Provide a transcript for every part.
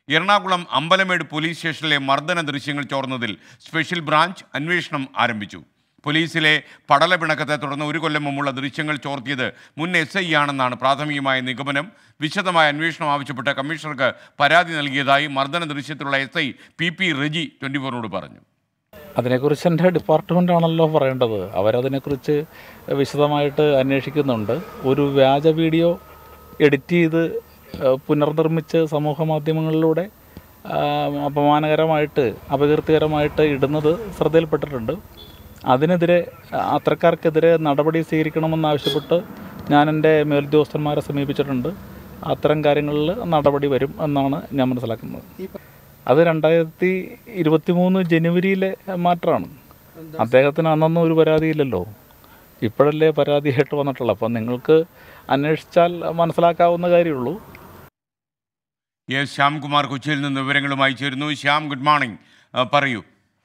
Ernakulam Ambalamedu police സ്റ്റേഷനിലെ മർദ്ദന ദൃശ്യങ്ങൾ ചോർന്നതിൽ special branch അന്വേഷണം ആരംഭിച്ചു. പോലീസിലെ പടലപിണക്കത്തെ തുടർന്ന് 1 കൊല്ലം മുമ്പുള്ള ദൃശ്യങ്ങൾ ചോർത്തിയത് മുൻ SI ആണെന്നാണ് പ്രാഥമികമായ നിഗമനം. വിശദമായ അന്വേഷണം ആവശ്യപ്പെട്ട് കമ്മീഷണർക്ക് പരാതി നൽകിയതായി മർദ്ദന ദൃശ്യത്തിലുള്ള SI PP റെജി 24നോട് പറഞ്ഞു. അതിനെക്കുറിച്ച് എൻ്റെ ഡിപ്പാർട്ട്മെൻറ്റാണല്ലോ പറയേണ്ടത്. അവരതിനെക്കുറിച്ച് വിശദമായിട്ട് അന്വേഷിക്കുന്നുണ്ട്. ഒരു വ്യാജ വീഡിയോ എഡിറ്റ് ചെയ്ത് പുനർനിർമ്മിച്ച് സമൂഹ മാധ്യമങ്ങളിലൂടെ അപമാനകരമായിട്ട് അപകീർത്തികരമായിട്ട് ഇടുന്നത് ശ്രദ്ധയിൽപ്പെട്ടിട്ടുണ്ട്. അതിനെതിരെ അത്തരക്കാർക്കെതിരെ നടപടി സ്വീകരിക്കണമെന്നാവശ്യപ്പെട്ട് ഞാൻ എൻ്റെ മേലുദ്യോഗസ്ഥന്മാരെ സമീപിച്ചിട്ടുണ്ട്. അത്തരം കാര്യങ്ങളിൽ നടപടി വരും എന്നാണ് ഞാൻ മനസ്സിലാക്കുന്നത്. അത് 2023 ജനുവരിയിലെ മാറ്ററാണ്. അദ്ദേഹത്തിന് അന്നൊന്നും ഒരു പരാതിയില്ലല്ലോ. ഇപ്പോഴല്ലേ പരാതിയായിട്ട് വന്നിട്ടുള്ളത്. അപ്പം നിങ്ങൾക്ക് അന്വേഷിച്ചാൽ മനസ്സിലാക്കാവുന്ന കാര്യമുള്ളൂ. ശ്യാംകുമാർ കൊച്ചിയിൽ നിന്ന് വിവരങ്ങളുമായി ചേരുന്നു. Shyam, good morning. പറയൂ.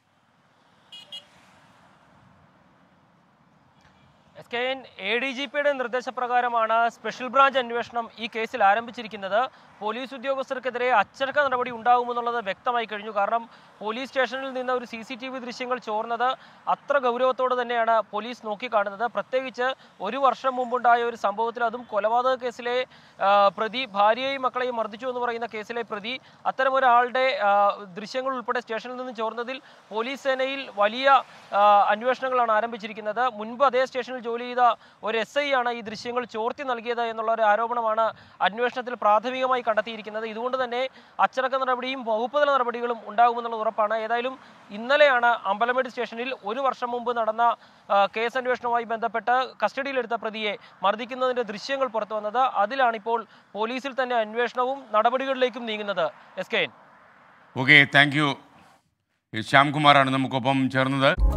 ADGPയുടെ നിർദ്ദേശപ്രകാരമാണ് സ്പെഷ്യൽ ബ്രാഞ്ച് അന്വേഷണം ഈ കേസിൽ ആരംഭിച്ചിരിക്കുന്നത്. പോലീസ് ഉദ്യോഗസ്ഥർക്കെതിരെ അച്ചടക്ക നടപടി ഉണ്ടാകുമെന്നുള്ളത് വ്യക്തമായി കഴിഞ്ഞു. കാരണം പോലീസ് സ്റ്റേഷനിൽ നിന്ന് ഒരു CCTV ദൃശ്യങ്ങൾ ചോർന്നത് അത്ര ഗൗരവത്തോടെ തന്നെയാണ് പോലീസ് നോക്കിക്കാണുന്നത്. പ്രത്യേകിച്ച് 1 വർഷം മുമ്പുണ്ടായ ഒരു സംഭവത്തിൽ, അതും കൊലപാതക കേസിലെ പ്രതി ഭാര്യയെയും മക്കളെയും മർദ്ദിച്ചു എന്ന് പറയുന്ന കേസിലെ പ്രതി, അത്തരമൊരാളുടെ ദൃശ്യങ്ങൾ ഉൾപ്പെടെ സ്റ്റേഷനിൽ നിന്ന് ചോർന്നതിൽ പോലീസ് സേനയിൽ വലിയ അന്വേഷണങ്ങളാണ് ആരംഭിച്ചിരിക്കുന്നത്. മുൻപ് അതേ സ്റ്റേഷനിൽ ജോലി ചെയ്ത ഒരു SI ആണ് ഈ ദൃശ്യങ്ങൾ ചോർത്തി നൽകിയത് എന്നുള്ള ഒരു ആരോപണമാണ് അന്വേഷണത്തിൽ പ്രാഥമികമായി കണ്ടെത്തിയിരിക്കുന്നത്. ഇതുകൊണ്ട് തന്നെ അച്ചടക്ക നടപടിയും വകുപ്പ് തല നടപടികളും ഉണ്ടാകുമെന്നുള്ള ഉറപ്പാണ്. ഏതായാലും ഇന്നലെയാണ് അമ്പലമേട് സ്റ്റേഷനിൽ 1 വർഷം മുമ്പ് നടന്ന കേസ് അന്വേഷണവുമായി ബന്ധപ്പെട്ട് കസ്റ്റഡിയിലെടുത്ത പ്രതിയെ മർദ്ദിക്കുന്നതിൻ്റെ ദൃശ്യങ്ങൾ പുറത്തു വന്നത്. അതിലാണിപ്പോൾ പോലീസിൽ തന്നെ അന്വേഷണവും നടപടികളിലേക്കും നീങ്ങുന്നത്. SKN. Okay, thank you. ശ്യാംകുമാറാണ് നമുക്കൊപ്പം ചേർന്നത്.